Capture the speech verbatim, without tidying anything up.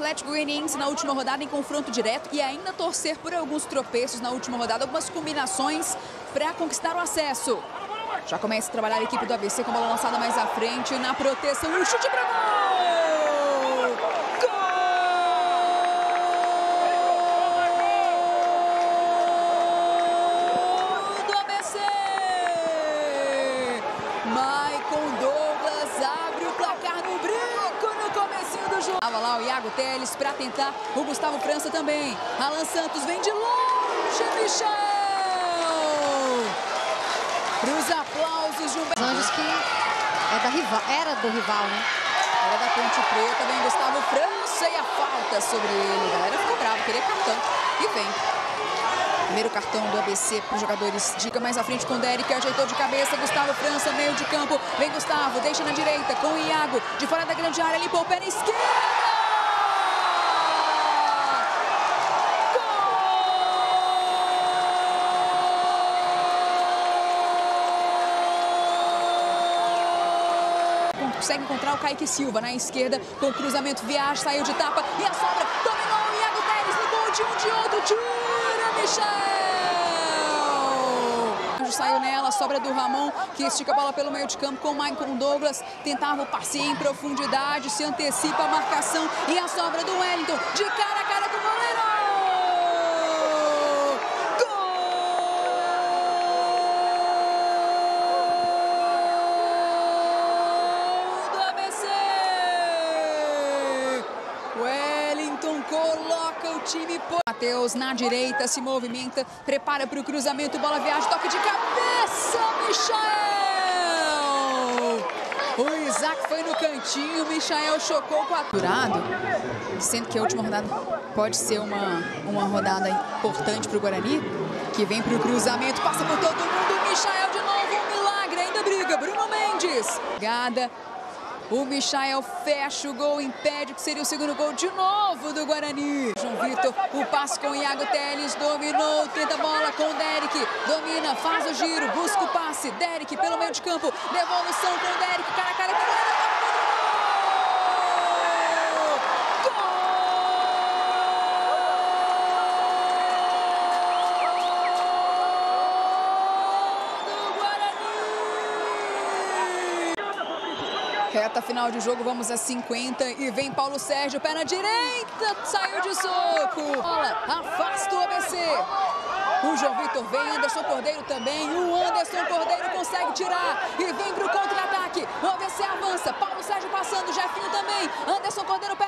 Atlético Goianiense na última rodada em confronto direto e ainda torcer por alguns tropeços na última rodada, algumas combinações para conquistar o acesso. Já começa a trabalhar a equipe do A B C com a bola lançada mais à frente, na proteção, o chute para gol! Gol do A B C! Maicon Douglas abre o placar no brinco no comecinho do jogo. Tava lá o Iago Teles para tentar, o Gustavo França também. Alan Santos vem de longe, Michel! Os aplausos de um... Anjos que é da rival, era do rival, né? Era da Ponte Preta, vem Gustavo França e a falta sobre ele. A galera ficou brava, queria cartão. E vem. Primeiro cartão do A B C para os jogadores. Dica mais à frente com o Derek, ajeitou de cabeça. Gustavo França, meio de campo. Vem Gustavo, deixa na direita com o Iago. De fora da grande área, limpou o pé na esquerda. Consegue encontrar o Kaique Silva na esquerda, com o cruzamento, viaja, saiu de tapa e a sobra, dominou o Iago Teles, no gol de um, de outro, tira Michel! Saiu nela, a sobra do Ramon, que estica a bola pelo meio de campo com o Maicon Douglas, tentava o passe em profundidade, se antecipa a marcação e a sobra do Wellington, de cara a cara com o goleiro! Wellington coloca o time por... Matheus na direita, se movimenta, prepara para o cruzamento, bola viaja, toque de cabeça, Michel! O Isaac foi no cantinho, Michel chocou com a... Durado, sendo que a última rodada pode ser uma, uma rodada importante para o Guarani, que vem para o cruzamento, passa por todo mundo, Michel de novo, um milagre, ainda briga, Bruno Mendes. Gada. O Michel fecha o gol, impede que seria o segundo gol de novo do Guarani. João Vitor, o passe com o Iago Teles, dominou, tenta a bola com o Derek, domina, faz o giro, busca o passe, Derek pelo meio de campo, devolução com o Derek, cara a cara com o Guarani. Reta final de jogo, vamos a cinquenta e vem Paulo Sérgio, pé na direita, saiu de soco. Bola, afasta o A B C. O João Vitor vem, Anderson Cordeiro também, o Anderson Cordeiro consegue tirar e vem para o contra-ataque. O A B C avança, Paulo Sérgio passando, Jefinho também, Anderson Cordeiro pé